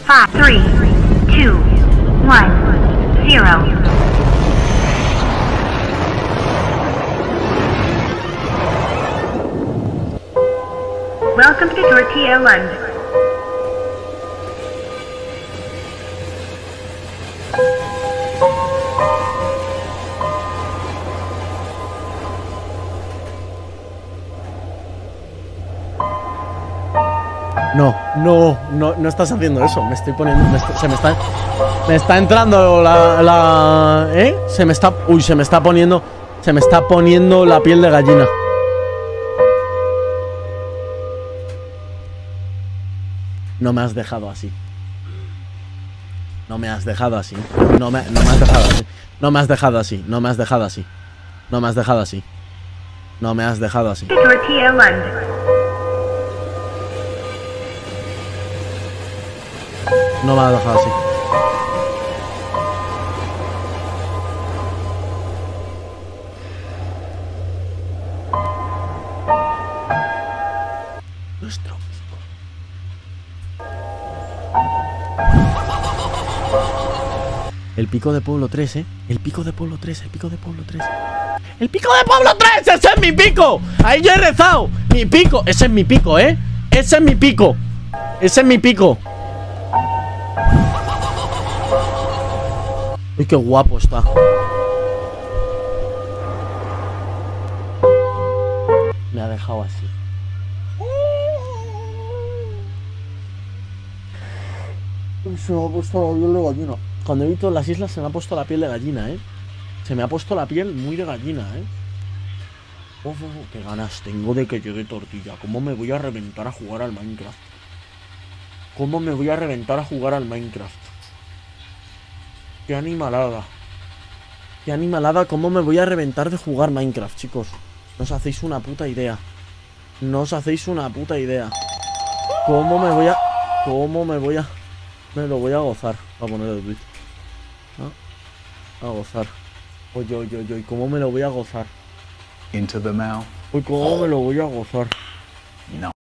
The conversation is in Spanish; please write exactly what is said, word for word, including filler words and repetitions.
five, three, two, one, zero. Welcome to Tortilla Land. No, no, no, no estás haciendo eso. Me estoy poniendo, me estoy, se me está, me está entrando la, la, ¿eh? Se me está, uy, se me está poniendo, se me está poniendo la piel de gallina. No me has dejado así. No me has dejado así. No me, no me has dejado así. No me has dejado así. No me has dejado así. No me has dejado así. No me has dejado así. Tortilla Land. No me has dejado así. Nuestro pico. El pico de Pueblo tres, ¿eh? El pico de Pueblo tres, el pico de Pueblo tres. ¡El pico de Pueblo tres! ¡Ese es mi pico! ¡Ahí yo he rezado! ¡Mi pico! Ese es mi pico, ¿eh? Ese es mi pico. Ese es mi pico. Uy, qué guapo está. Me ha dejado así. Se me ha puesto la piel de gallina. Cuando he visto las islas se me ha puesto la piel de gallina, ¿eh? Se me ha puesto la piel muy de gallina, ¿eh? Uf, uf, qué ganas tengo de que llegue Tortilla. ¿Cómo me voy a reventar a jugar al Minecraft? ¿Cómo me voy a reventar a jugar al Minecraft? Qué animalada. Qué animalada, cómo me voy a reventar de jugar Minecraft, chicos. No os hacéis una puta idea. No os hacéis una puta idea. ¿Cómo me voy a... ¿Cómo me voy a... Me lo voy a gozar. Voy a poner el tweet. ¿Ah? A gozar. Oye, oye, oye, ¿cómo me lo voy a gozar? Into the mouth. Uy, ¿cómo me lo voy a gozar? No.